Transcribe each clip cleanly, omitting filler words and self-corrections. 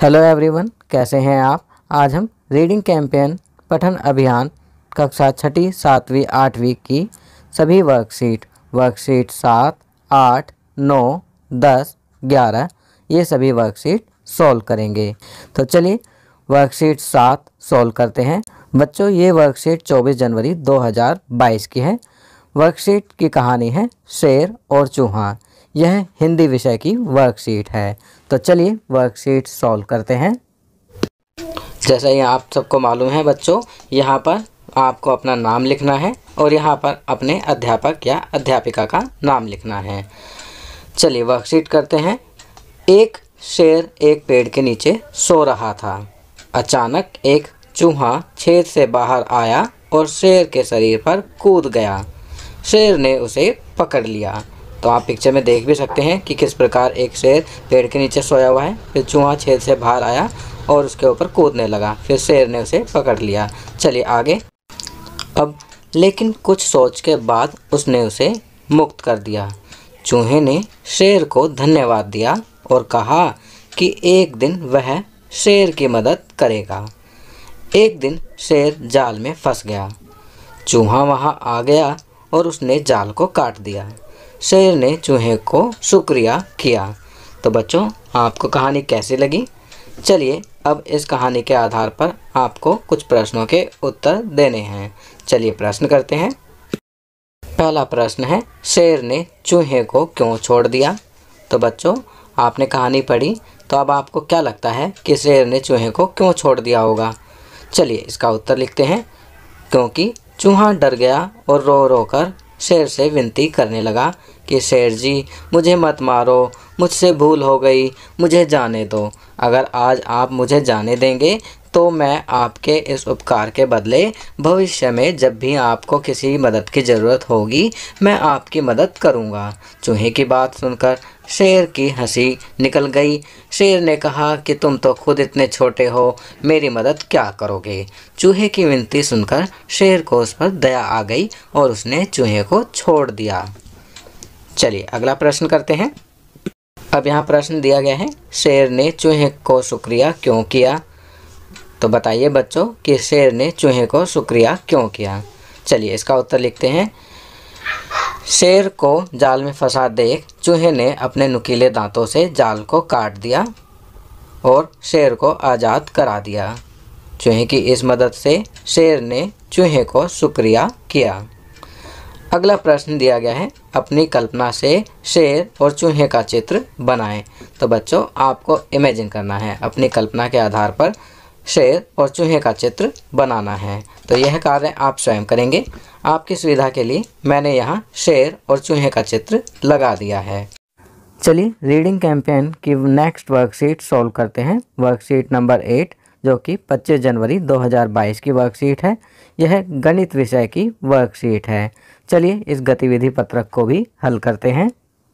Hello everyone, कैसे हैं आप। आज हम रीडिंग कैंपेन पठन अभियान कक्षा 6ठी 7वीं 8वीं की सभी वर्कशीट 7, 8, 9, 10, 11 ये सभी वर्कशीट सॉल्व करेंगे। तो चलिए वर्कशीट 7 सॉल्व करते हैं। बच्चों, ये वर्कशीट 24 जनवरी 2022 की है। वर्कशीट की कहानी है शेर और चूहा। यह हिंदी विषय की वर्कशीट है। तो चलिए वर्कशीट सॉल्व करते हैं। जैसा ही आप सबको मालूम है बच्चों, यहाँ पर आपको अपना नाम लिखना है और यहाँ पर अपने अध्यापक या अध्यापिका का नाम लिखना है। चलिए वर्कशीट करते हैं। एक शेर एक पेड़ के नीचे सो रहा था। अचानक एक चूहा छेद से बाहर आया और शेर के शरीर पर कूद गया। शेर ने उसे पकड़ लिया। तो आप पिक्चर में देख भी सकते हैं कि किस प्रकार एक शेर पेड़ के नीचे सोया हुआ है, फिर चूहा छेद से बाहर आया और उसके ऊपर कूदने लगा, फिर शेर ने उसे पकड़ लिया। चलिए आगे। अब लेकिन कुछ सोच के बाद उसने उसे मुक्त कर दिया। चूहे ने शेर को धन्यवाद दिया और कहा कि एक दिन वह शेर की मदद करेगा। एक दिन शेर जाल में फंस गया। चूहा वहां आ गया और उसने जाल को काट दिया। शेर ने चूहे को शुक्रिया किया। तो बच्चों, आपको कहानी कैसी लगी? चलिए अब इस कहानी के आधार पर आपको कुछ प्रश्नों के उत्तर देने हैं। चलिए प्रश्न करते हैं। पहला प्रश्न है, शेर ने चूहे को क्यों छोड़ दिया? तो बच्चों, आपने कहानी पढ़ी तो अब आपको क्या लगता है कि शेर ने चूहे को क्यों छोड़ दिया होगा? चलिए इसका उत्तर लिखते हैं। क्योंकि चूहा डर गया और रो रो कर शेर से विनती करने लगा कि शेर जी, मुझे मत मारो, मुझसे भूल हो गई, मुझे जाने दो। अगर आज आप मुझे जाने देंगे तो मैं आपके इस उपकार के बदले भविष्य में जब भी आपको किसी मदद की ज़रूरत होगी मैं आपकी मदद करूँगा। चूहे की बात सुनकर शेर की हंसी निकल गई। शेर ने कहा कि तुम तो खुद इतने छोटे हो, मेरी मदद क्या करोगे? चूहे की विनती सुनकर शेर को उस पर दया आ गई और उसने चूहे को छोड़ दिया। चलिए अगला प्रश्न करते हैं। अब यहाँ प्रश्न दिया गया है, शेर ने चूहे को शुक्रिया क्यों किया? तो बताइए बच्चों कि शेर ने चूहे को शुक्रिया क्यों किया? चलिए इसका उत्तर लिखते हैं। शेर को जाल में फंसा देख चूहे ने अपने नुकीले दांतों से जाल को काट दिया और शेर को आज़ाद करा दिया। चूहे की इस मदद से शेर ने चूहे को शुक्रिया किया। अगला प्रश्न दिया गया है, अपनी कल्पना से शेर और चूहे का चित्र बनाएं। तो बच्चों, आपको इमेजिन करना है, अपनी कल्पना के आधार पर शेर और चूहे का चित्र बनाना है। तो यह कार्य आप स्वयं करेंगे। आपकी सुविधा के लिए मैंने यहाँ शेर और चूहे का चित्र लगा दिया है। चलिए रीडिंग कैंपेन की नेक्स्ट वर्कशीट सॉल्व करते हैं। वर्कशीट नंबर 8 जो कि 25 जनवरी 2022 की वर्कशीट है। यह गणित विषय की वर्कशीट है। चलिए इस गतिविधि पत्रक को भी हल करते हैं।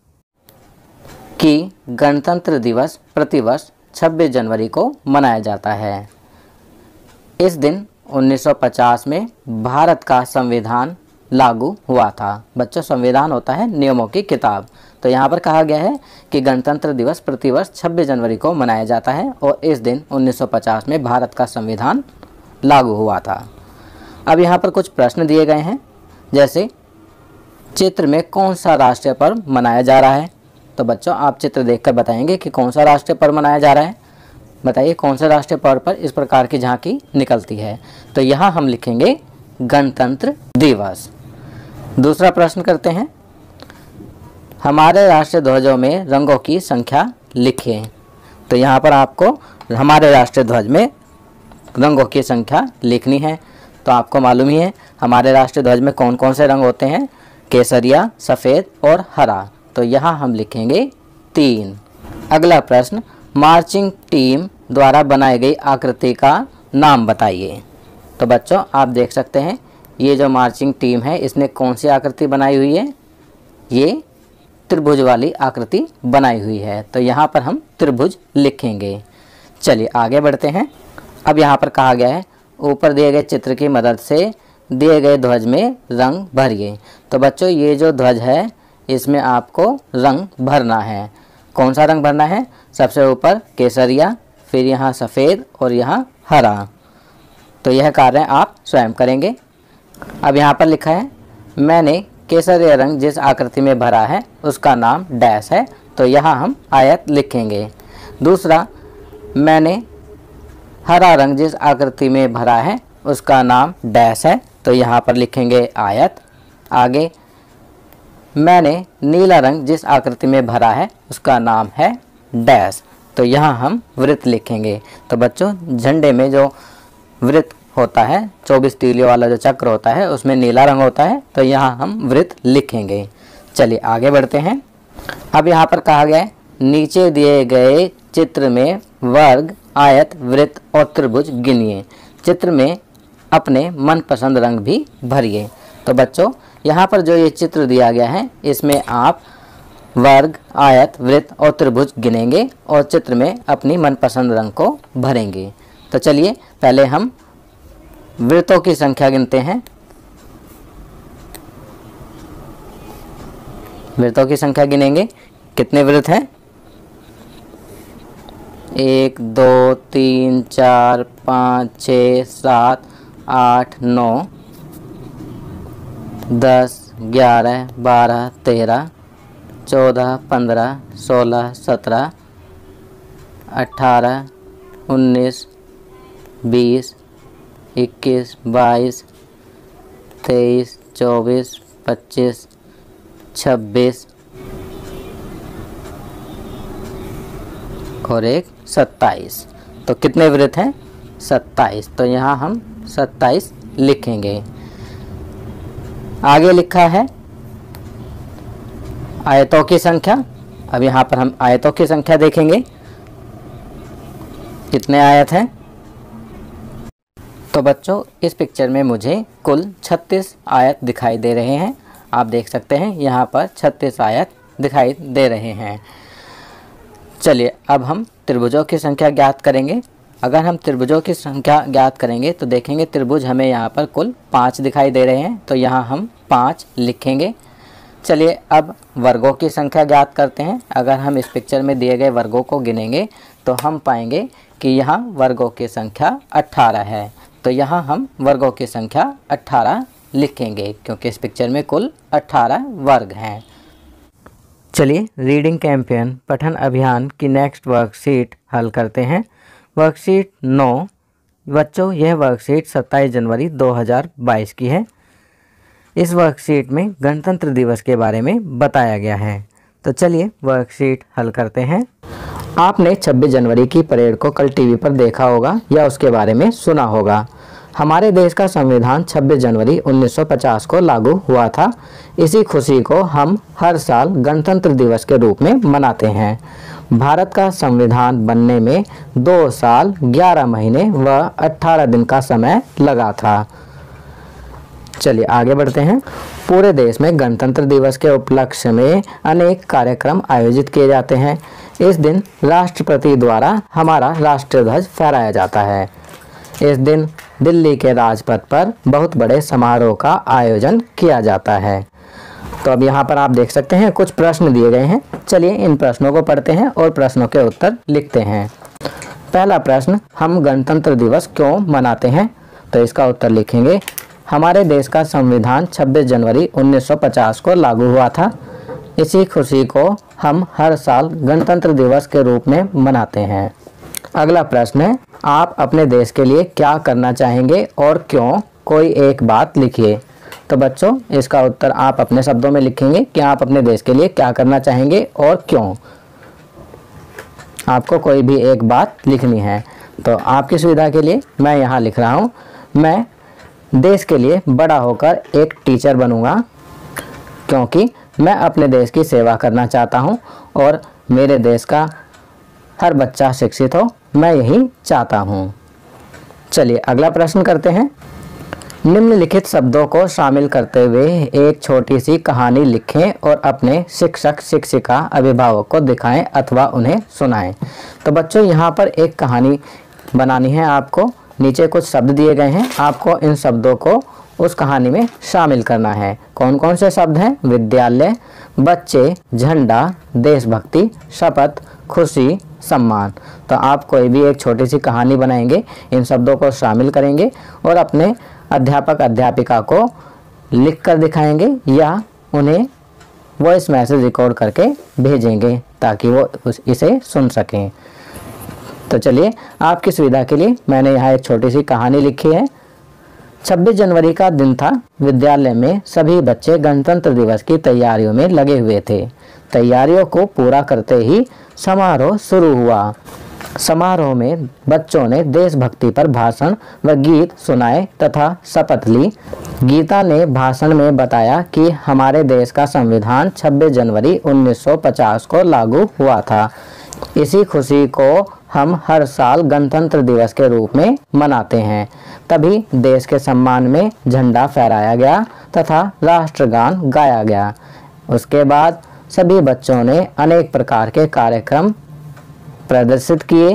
कि गणतंत्र दिवस प्रतिवर्ष 26 जनवरी को मनाया जाता है। इस दिन 1950 में भारत का संविधान लागू हुआ था। बच्चों, संविधान होता है नियमों की किताब। तो यहाँ पर कहा गया है कि गणतंत्र दिवस प्रतिवर्ष 26 जनवरी को मनाया जाता है और इस दिन 1950 में भारत का संविधान लागू हुआ था। अब यहाँ पर कुछ प्रश्न दिए गए हैं, जैसे चित्र में कौन सा राष्ट्रीय पर्व मनाया जा रहा है? तो बच्चों, आप चित्र देखकर बताएंगे कि कौन सा राष्ट्रीय पर्व मनाया जा रहा है। बताइए कौन सा राष्ट्रीय पर्व पर इस प्रकार की झांकी निकलती है? तो यहाँ हम लिखेंगे गणतंत्र दिवस। दूसरा प्रश्न करते हैं, हमारे राष्ट्रीय ध्वजों में रंगों की संख्या लिखें। तो यहाँ पर आपको हमारे राष्ट्रीय ध्वज में रंगों की संख्या लिखनी है। तो आपको मालूम ही है हमारे राष्ट्रीय ध्वज में कौन कौन से रंग होते हैं, केसरिया, सफ़ेद और हरा। तो यहाँ हम लिखेंगे 3। अगला प्रश्न, मार्चिंग टीम द्वारा बनाई गई आकृति का नाम बताइए। तो बच्चों, आप देख सकते हैं ये जो मार्चिंग टीम है इसने कौन सी आकृति बनाई हुई है? ये त्रिभुज वाली आकृति बनाई हुई है। तो यहाँ पर हम त्रिभुज लिखेंगे। चलिए आगे बढ़ते हैं। अब यहाँ पर कहा गया है, ऊपर दिए गए चित्र की मदद से दिए गए ध्वज में रंग भरिए। तो बच्चों, ये जो ध्वज है इसमें आपको रंग भरना है। कौन सा रंग भरना है? सबसे ऊपर केसरिया, फिर यहाँ सफ़ेद और यहाँ हरा। तो यह कार्य आप स्वयं करेंगे। अब यहाँ पर लिखा है मैंने केसरिया रंग जिस आकृति में भरा है उसका नाम डैश है, तो यहाँ हम आयत लिखेंगे। दूसरा, मैंने हरा रंग जिस आकृति में भरा है उसका नाम डैश है, तो यहाँ पर लिखेंगे आयत। आगे, मैंने नीला रंग जिस आकृति में भरा है उसका नाम है डैश, तो यहाँ हम वृत्त लिखेंगे। तो बच्चों, झंडे में जो वृत्त होता है, 24 तीलियों वाला जो चक्र होता है, उसमें नीला रंग होता है, तो यहाँ हम वृत्त लिखेंगे। चलिए आगे बढ़ते हैं। अब यहाँ पर कहा गया है नीचे दिए गए चित्र में वर्ग, आयत, वृत्त और त्रिभुज गिनिए। चित्र में अपने मनपसंद रंग भी भरिए। तो बच्चों, यहाँ पर जो ये चित्र दिया गया है इसमें आप वर्ग, आयत, वृत्त और त्रिभुज गिनेंगे और चित्र में अपनी मनपसंद रंग को भरेंगे। तो चलिए पहले हम वृत्तों की संख्या गिनते हैं। वृत्तों की संख्या गिनेंगे। कितने वृत्त हैं? 1 2 3 4 5 6 7 8 9 10 11 12 13 14 15 16 17 18 19 20 21 22 23 24 25 26 और एक 27। तो कितने वृत्त हैं? 27। तो यहाँ हम 27 लिखेंगे। आगे लिखा है आयतों की संख्या। अब यहाँ पर हम आयतों की संख्या देखेंगे। कितने आयत हैं? तो बच्चों, इस पिक्चर में मुझे कुल 36 आयत दिखाई दे रहे हैं। आप देख सकते हैं यहाँ पर 36 आयत दिखाई दे रहे हैं। चलिए अब हम त्रिभुजों की संख्या ज्ञात करेंगे। अगर हम त्रिभुजों की संख्या ज्ञात करेंगे तो देखेंगे त्रिभुज हमें यहाँ पर कुल 5 दिखाई दे रहे हैं, तो यहाँ हम 5 लिखेंगे। चलिए अब वर्गों की संख्या ज्ञात करते हैं। अगर हम इस पिक्चर में दिए गए वर्गों को गिनेंगे तो हम पाएंगे कि यहाँ वर्गों की संख्या 18 है, तो यहाँ हम वर्गों की संख्या 18 लिखेंगे क्योंकि इस पिक्चर में कुल 18 वर्ग हैं। चलिए रीडिंग कैंपेन पठन अभियान की नेक्स्ट वर्कशीट हल करते हैं। वर्कशीट 9। बच्चों, यह वर्कशीट 27 जनवरी 2022 की है। इस वर्कशीट में गणतंत्र दिवस के बारे में बताया गया है। तो चलिए वर्कशीट हल करते हैं। आपने 26 जनवरी की परेड को कल टीवी पर देखा होगा या उसके बारे में सुना होगा। हमारे देश का संविधान 26 जनवरी 1950 को लागू हुआ था। इसी खुशी को हम हर साल गणतंत्र दिवस के रूप में मनाते हैं। भारत का संविधान बनने में 2 साल 11 महीने व 18 दिन का समय लगा था। चलिए आगे बढ़ते हैं। पूरे देश में गणतंत्र दिवस के उपलक्ष्य में अनेक कार्यक्रम आयोजित किए जाते हैं। इस दिन राष्ट्रपति द्वारा हमारा राष्ट्रीय ध्वज फहराया जाता है। इस दिन दिल्ली के राजपथ पर बहुत बड़े समारोह का आयोजन किया जाता है। तो अब यहाँ पर आप देख सकते हैं कुछ प्रश्न दिए गए हैं। चलिए इन प्रश्नों को पढ़ते हैं और प्रश्नों के उत्तर लिखते हैं। पहला प्रश्न, हम गणतंत्र दिवस क्यों मनाते हैं? तो इसका उत्तर लिखेंगे, हमारे देश का संविधान 26 जनवरी 1950 को लागू हुआ था। इसी खुशी को हम हर साल गणतंत्र दिवस के रूप में मनाते हैं। अगला प्रश्न है, आप अपने देश के लिए क्या करना चाहेंगे और क्यों? कोई एक बात लिखिए। तो बच्चों, इसका उत्तर आप अपने शब्दों में लिखेंगे कि आप अपने देश के लिए क्या करना चाहेंगे और क्यों। आपको कोई भी एक बात लिखनी है। तो आपकी सुविधा के लिए मैं यहाँ लिख रहा हूँ, मैं देश के लिए बड़ा होकर एक टीचर बनूंगा क्योंकि मैं अपने देश की सेवा करना चाहता हूँ और मेरे देश का हर बच्चा शिक्षित हो, मैं यही चाहता हूँ। चलिए अगला प्रश्न करते हैं। निम्नलिखित शब्दों को शामिल करते हुए एक छोटी सी कहानी लिखें और अपने शिक्षक, शिक्षिका, अभिभावक को दिखाएं अथवा उन्हें सुनाएं। तो बच्चों, यहाँ पर एक कहानी बनानी है आपको। नीचे कुछ शब्द दिए गए हैं, आपको इन शब्दों को उस कहानी में शामिल करना है। कौन कौन से शब्द हैं? विद्यालय, बच्चे, झंडा, देशभक्ति, शपथ, खुशी, सम्मान। तो आप कोई भी एक छोटी सी कहानी बनाएंगे, इन शब्दों को शामिल करेंगे और अपने अध्यापक अध्यापिका को लिख कर दिखाएंगे या उन्हें वॉइस मैसेज रिकॉर्ड करके भेजेंगे ताकि वो इसे सुन सकें। तो चलिए, आपकी सुविधा के लिए मैंने यहाँ एक छोटी सी कहानी लिखी है। 26 जनवरी का दिन था। विद्यालय में सभी बच्चे गणतंत्र दिवस की तैयारियों में लगे हुए थे। तैयारियों को पूरा करते ही समारोह शुरू हुआ। समारोह में बच्चों ने देशभक्ति पर भाषण व गीत सुनाए तथा शपथ ली। गीता ने भाषण में बताया कि हमारे देश का संविधान 26 जनवरी 1950 को लागू हुआ था। इसी खुशी को हम हर साल गणतंत्र दिवस के रूप में मनाते हैं। तभी देश के सम्मान में झंडा फहराया गया तथा राष्ट्रगान गाया गया। उसके बाद सभी बच्चों ने अनेक प्रकार के कार्यक्रम प्रदर्शित किए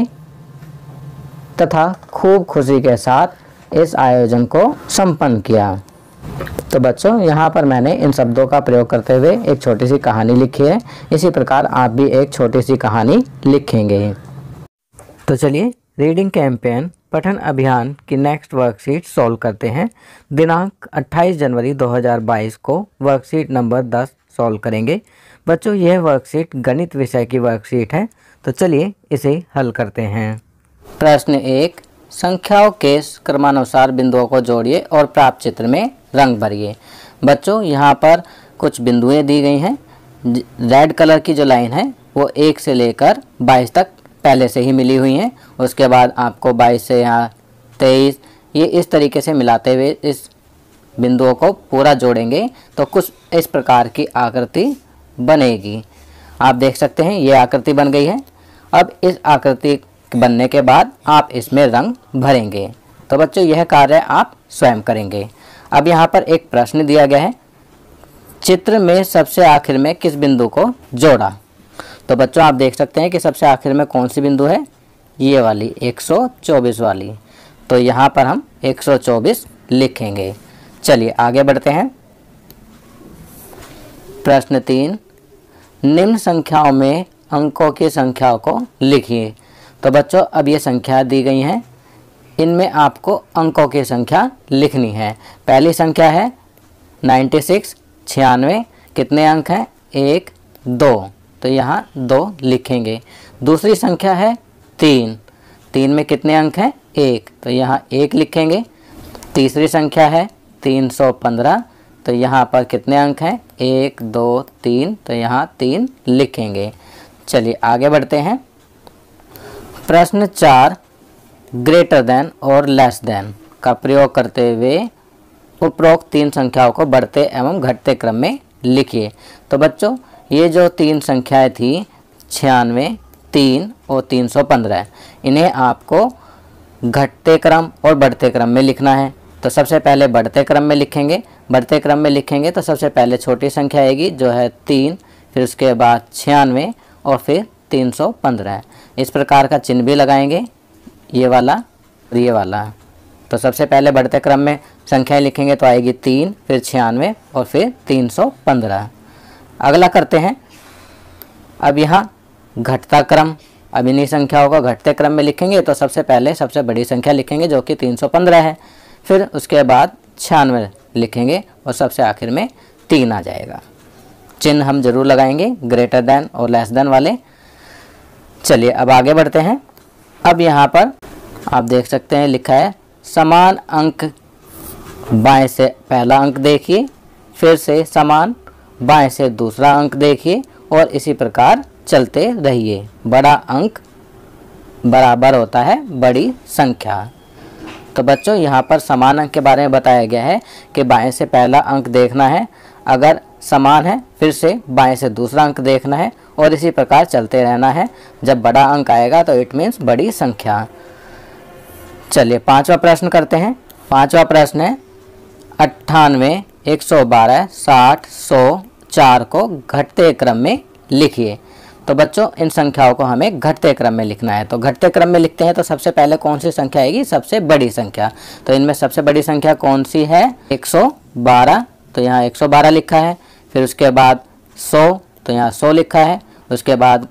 तथा खूब खुशी के साथ इस आयोजन को संपन्न किया। तो बच्चों, यहाँ पर मैंने इन शब्दों का प्रयोग करते हुए एक छोटी सी कहानी लिखी है। इसी प्रकार आप भी एक छोटी सी कहानी लिखेंगे। तो चलिए, रीडिंग कैंपेन पठन अभियान की नेक्स्ट वर्कशीट सॉल्व करते हैं। दिनांक 28 जनवरी 2022 को वर्कशीट नंबर 10 सॉल्व करेंगे। बच्चों, यह वर्कशीट गणित विषय की वर्कशीट है। तो चलिए इसे हल करते हैं। प्रश्न 1, संख्याओं के क्रमानुसार बिंदुओं को जोड़िए और प्राप्त चित्र में रंग भरिए। बच्चों, यहाँ पर कुछ बिंदुएं दी गई हैं। रेड कलर की जो लाइन है वो 1 से लेकर 22 तक पहले से ही मिली हुई हैं। उसके बाद आपको 22 से यहाँ 23, ये इस तरीके से मिलाते हुए इस बिंदुओं को पूरा जोड़ेंगे तो कुछ इस प्रकार की आकृति बनेगी। आप देख सकते हैं ये आकृति बन गई है। अब इस आकृति बनने के बाद आप इसमें रंग भरेंगे। तो बच्चों, यह कार्य आप स्वयं करेंगे। अब यहाँ पर एक प्रश्न दिया गया है, चित्र में सबसे आखिर में किस बिंदु को जोड़ा। तो बच्चों, आप देख सकते हैं कि सबसे आखिर में कौन सी बिंदु है, ये वाली 124 वाली। तो यहाँ पर हम 124 लिखेंगे। चलिए आगे बढ़ते हैं। प्रश्न 3, निम्न संख्याओं में अंकों की संख्याओं को लिखिए। तो बच्चों, अब ये संख्या दी गई हैं, इनमें आपको अंकों की संख्या लिखनी है। पहली संख्या है 96, 96, कितने अंक हैं, 1, 2, तो यहाँ 2 लिखेंगे। दूसरी संख्या है 3, 3 में कितने अंक हैं, 1, तो यहाँ 1 लिखेंगे। तीसरी संख्या है 315, तो यहाँ पर कितने अंक हैं, 1, 2, 3, तो यहाँ 3 लिखेंगे। चलिए आगे बढ़ते हैं। प्रश्न 4, ग्रेटर देन और लेस देन का प्रयोग करते हुए उपरोक्त 3 संख्याओं को बढ़ते एवं घटते क्रम में लिखिए। तो बच्चों, ये जो 3 संख्याएं थी 96, 3 और 315, इन्हें आपको घटते क्रम और बढ़ते क्रम में लिखना है। तो सबसे पहले बढ़ते क्रम में लिखेंगे। बढ़ते क्रम में लिखेंगे तो सबसे पहले छोटी संख्या आएगी जो है 3, फिर उसके बाद 96 और फिर 315। इस प्रकार का चिन्ह भी लगाएंगे, ये वाला और ये वाला। तो सबसे पहले बढ़ते क्रम में संख्याएं लिखेंगे तो आएगी 3, फिर 96 और फिर 315। अगला करते हैं। अब यहाँ घटता क्रम, अब इन्हीं संख्याओं को घटते क्रम में लिखेंगे तो सबसे पहले सबसे बड़ी संख्या लिखेंगे जो कि 315 है, फिर उसके बाद 96 लिखेंगे और सबसे आखिर में 3 आ जाएगा। चिन्ह हम जरूर लगाएंगे ग्रेटर देन और लेस देन वाले। चलिए अब आगे बढ़ते हैं। अब यहाँ पर आप देख सकते हैं लिखा है समान अंक, बाएं से पहला अंक देखिए, फिर से समान, बाएं से दूसरा अंक देखिए और इसी प्रकार चलते रहिए। बड़ा अंक बराबर होता है बड़ी संख्या। तो बच्चों, यहाँ पर समान अंक के बारे में बताया गया है कि बाएं से पहला अंक देखना है, अगर समान है फिर से बाएं से दूसरा अंक देखना है और इसी प्रकार चलते रहना है। जब बड़ा अंक आएगा तो इट मीन्स बड़ी संख्या। चलिए 5वां प्रश्न करते हैं। 5वां प्रश्न है 98, 112, 60, 100, 4 को घटते क्रम में लिखिए। तो बच्चों, इन संख्याओं को हमें घटते क्रम में लिखना है। तो घटते क्रम में लिखते हैं तो सबसे पहले कौन सी संख्या आएगी, सबसे बड़ी संख्या। तो इनमें सबसे बड़ी संख्या कौन सी है, 112, तो यहाँ 112 लिखा है। फिर उसके बाद 100, तो यहाँ 100 लिखा है। उसके बाद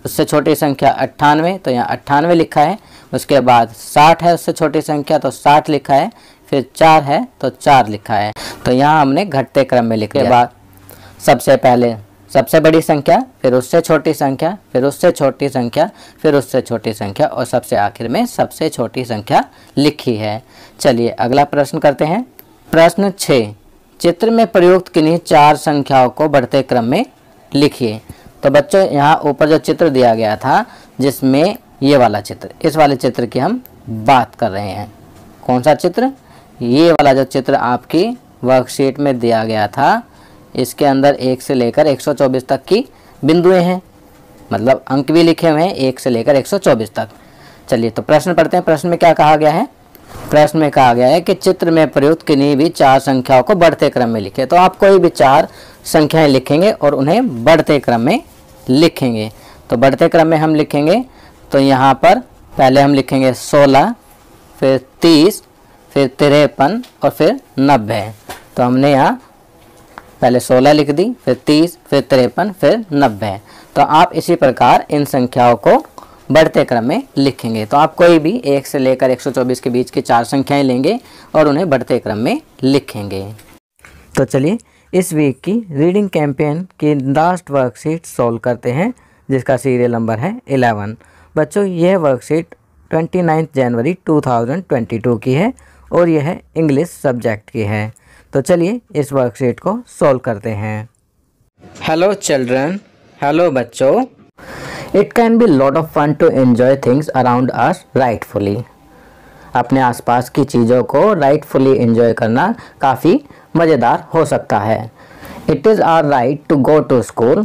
उससे छोटी संख्या 98, तो यहाँ 98 लिखा है। उसके बाद 60 है उससे छोटी संख्या, तो 60 लिखा है। फिर 4 है तो 4 लिखा है। तो यहाँ हमने घटते क्रम में लिख दिया। के बाद सबसे पहले सबसे बड़ी संख्या, फिर उससे छोटी संख्या, फिर उससे छोटी संख्या, फिर उससे छोटी संख्या और सबसे आखिर में सबसे छोटी संख्या लिखी है। चलिए अगला प्रश्न करते हैं। प्रश्न 6, चित्र में प्रयुक्त किन्हीं 4 संख्याओं को बढ़ते क्रम में लिखिए। तो बच्चों यहाँ ऊपर जो चित्र दिया गया था, जिसमें ये वाला चित्र, इस वाले चित्र की हम बात कर रहे हैं। कौन सा चित्र? ये वाला जो चित्र आपकी वर्कशीट में दिया गया था, इसके अंदर 1 से लेकर 124 तक की बिंदुएं हैं, मतलब अंक भी लिखे हुए हैं 1 से लेकर 124 तक। चलिए तो प्रश्न पढ़ते हैं। प्रश्न में क्या कहा गया है? प्रश्न में कहा गया है कि चित्र में प्रयुक्त किन्हीं भी 4 संख्याओं को बढ़ते क्रम में लिखें। तो आप कोई भी 4 संख्याएं लिखेंगे और उन्हें बढ़ते क्रम में लिखेंगे। तो बढ़ते क्रम में हम लिखेंगे, तो यहाँ पर पहले हम लिखेंगे 16, फिर 30, फिर 53 और फिर 90। तो हमने यहाँ पहले 16 लिख दी, फिर 30, फिर 53, फिर 90। तो आप इसी प्रकार इन संख्याओं को बढ़ते क्रम में लिखेंगे। तो आप कोई भी 1 से लेकर 124 के बीच की 4 संख्याएं लेंगे और उन्हें बढ़ते क्रम में लिखेंगे। तो चलिए इस वीक की रीडिंग कैंपेन की लास्ट वर्कशीट सॉल्व करते हैं, जिसका सीरियल नंबर है 11। बच्चों यह वर्कशीट 29 जनवरी 2022 की है और यह इंग्लिश सब्जेक्ट की है। तो चलिए इस वर्कशीट को सॉल्व करते हैं। हेलो चिल्ड्रन, हेलो बच्चों। It can be lot of fun to enjoy things around us rightfully. अपने आसपास की चीज़ों को राइटफुली एंजॉय करना काफ़ी मज़ेदार हो सकता है। It is our right to go to school.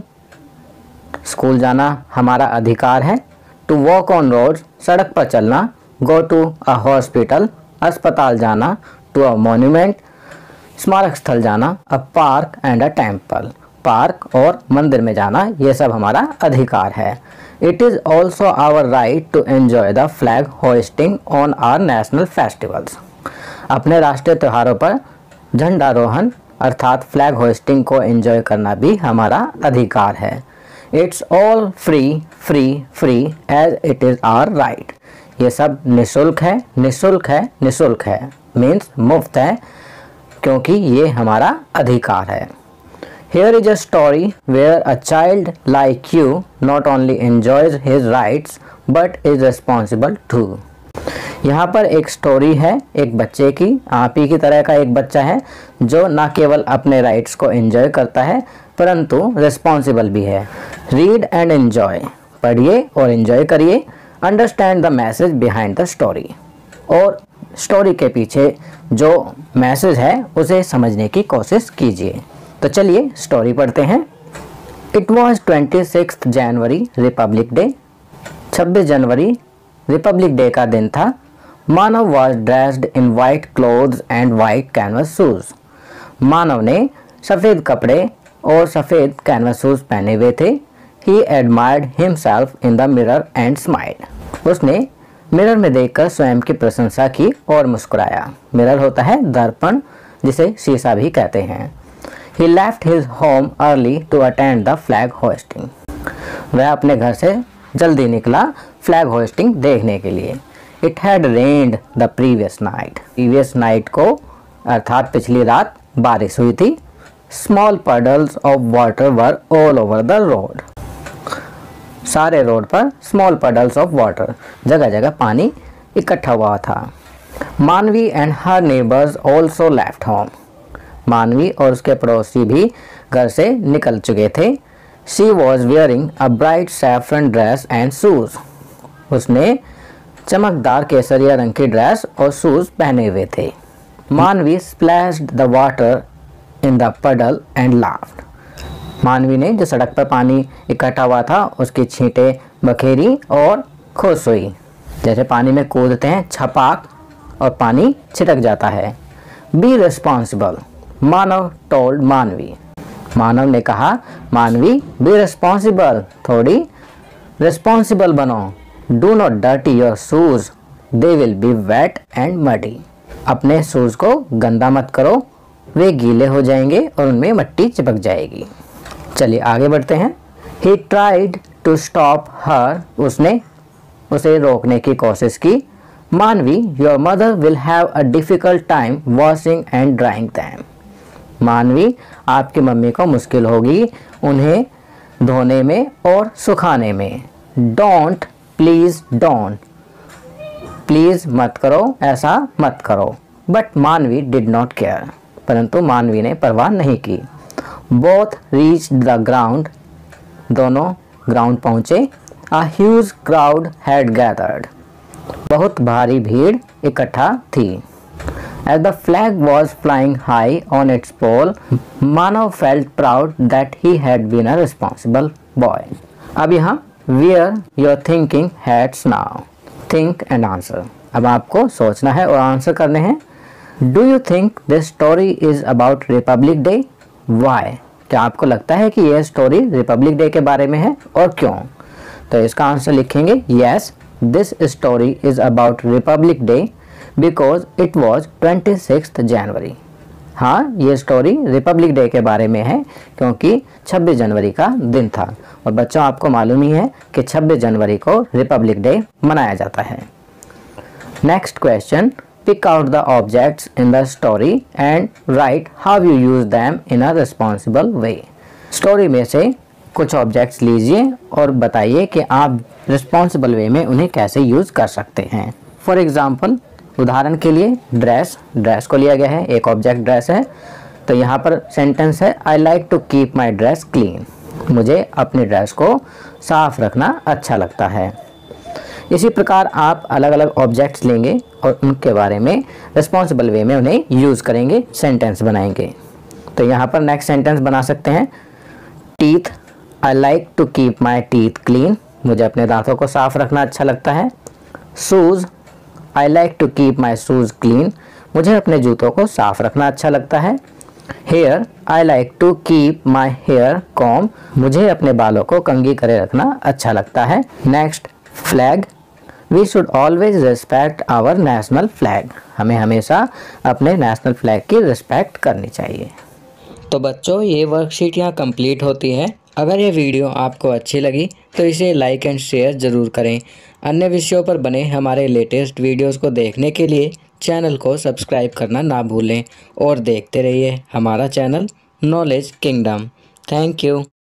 School जाना हमारा अधिकार है। टू वॉक ऑन रोड, सड़क पर चलना। गो टू अ हॉस्पिटल, अस्पताल जाना। टू अ मॉन्यूमेंट, स्मारक स्थल जाना। A park and a temple, park और मंदिर में जाना, ये सब हमारा अधिकार है। It is also our right to enjoy the flag hoisting on our national festivals. अपने राष्ट्रीय त्योहारों पर झंडारोहण अर्थात फ्लैग होइस्टिंग को एंजॉय करना भी हमारा अधिकार है। It's all free free free as it is our right. ये सब निःशुल्क है, निःशुल्क है, निःशुल्क है मीन्स मुफ्त है, क्योंकि ये हमारा अधिकार है। Here is a story where a child like you not only enjoys his rights but is responsible too. यहाँ पर एक स्टोरी है एक बच्चे की, आप ही की तरह का एक बच्चा है जो न केवल अपने राइट्स को एंजॉय करता है परंतु रिस्पॉन्सिबल भी है। रीड एंड एंजॉय, पढ़िए और एंजॉय करिए। Understand the message behind the story, और स्टोरी के पीछे जो मैसेज है उसे समझने की कोशिश कीजिए। तो चलिए स्टोरी पढ़ते हैं। It was 26 January republic day. 26 January republic day का दिन था। Manav was dressed in white clothes and white canvas shoes. Manav ने सफ़ेद कपड़े और सफ़ेद कैनवस शूज पहने हुए थे। He admired himself in the mirror and smile. उसने मिरर में देखकर स्वयं की प्रशंसा की और मुस्कुराया। मिरर होता है दर्पण, जिसे शीशा भी कहते हैं। He left his home early to attend the flag hoisting. वह अपने घर से जल्दी निकला फ्लैग होइस्टिंग देखने के लिए। It had rained the previous night. Previous night को अर्थात पिछली रात बारिश हुई थी। Small puddles of water were all over the road. सारे रोड पर small puddles of water, जगह जगह पानी इकट्ठा हुआ था। मानवी and her neighbors also left home. मानवी और उसके पड़ोसी भी घर से निकल चुके थे। She was wearing a bright saffron dress and shoes. उसने चमकदार केसरिया रंग की ड्रेस और शूज पहने हुए थे। मानवी splashed the water in the puddle and laughed. मानवी ने जो सड़क पर पानी इकट्ठा हुआ था उसकी छींटें बखेरी और खुश हुई। जैसे पानी में कूदते हैं छपाक और पानी छिटक जाता है। Be responsible, मानव टोल्ड मानवी। मानव ने कहा मानवी बी रिस्पॉन्सिबल, थोड़ी रिस्पॉन्सिबल बनो। Do not dirty your shoes, they will be wet and muddy. अपने शूज को गंदा मत करो, वे गीले हो जाएंगे और उनमें मिट्टी चिपक जाएगी। चलिए आगे बढ़ते हैं। He tried to stop her, उसने उसे रोकने की कोशिश की। Manavi, your mother will have a difficult time washing and drying them. Manavi, आपकी मम्मी को मुश्किल होगी उन्हें धोने में और सुखाने में। डोंट, प्लीज़ डोंट, प्लीज़ मत करो, ऐसा मत करो। बट मानवी डिड नॉट केयर, परंतु मानवी ने परवाह नहीं की। बोथ रीच द ग्राउंड, दोनों ग्राउंड पहुँचे। A huge crowd had gathered, बहुत भारी भीड़ इकट्ठा थी। As the flag was flying high on its pole, Manav felt proud that he had been a responsible boy. अब यहाँ wear your thinking hats now. Think and answer. अब आपको सोचना है और आंसर करने हैं। Do you think this story is about Republic Day? Why? क्या आपको लगता है कि यह स्टोरी रिपब्लिक डे के बारे में है और क्यों? तो इसका आंसर लिखेंगे Yes, this story is about Republic Day because it was 26th January. हाँ, ये स्टोरी रिपब्लिक डे के बारे में है क्योंकि 26 जनवरी का दिन था। और बच्चों, आपको मालूम ही है कि 26 जनवरी को रिपब्लिक डे मनाया जाता है। Next question, pick out the objects in the story and write how you use them in a responsible way. Story में से कुछ ऑब्जेक्ट्स लीजिए और बताइए कि आप रिस्पॉन्सिबल वे में उन्हें कैसे यूज़ कर सकते हैं। फॉर एग्ज़ाम्पल, उदाहरण के लिए ड्रेस को लिया गया है, एक ऑब्जेक्ट ड्रेस है। तो यहाँ पर सेंटेंस है I like to keep my dress clean, मुझे अपनी ड्रेस को साफ रखना अच्छा लगता है। इसी प्रकार आप अलग अलग ऑब्जेक्ट्स लेंगे और उनके बारे में रिस्पॉन्सिबल वे में उन्हें यूज़ करेंगे, सेंटेंस बनाएंगे। तो यहाँ पर नेक्स्ट सेंटेंस बना सकते हैं, teeth, I like to keep my teeth clean, मुझे अपने दांतों को साफ रखना अच्छा लगता है। Shoes, I like to keep my shoes clean, मुझे अपने जूतों को साफ रखना अच्छा लगता है। Hair, I like to keep my hair comb, मुझे अपने बालों को कंघी करे रखना अच्छा लगता है। Next, flag, we should always respect our national flag, हमें हमेशा अपने नेशनल फ्लैग की रिस्पेक्ट करनी चाहिए। तो बच्चों, ये वर्कशीट यहाँ कंप्लीट होती है। अगर ये वीडियो आपको अच्छी लगी तो इसे लाइक एंड शेयर ज़रूर करें। अन्य विषयों पर बने हमारे लेटेस्ट वीडियोस को देखने के लिए चैनल को सब्सक्राइब करना ना भूलें और देखते रहिए हमारा channel Knowledge Kingdom. Thank you.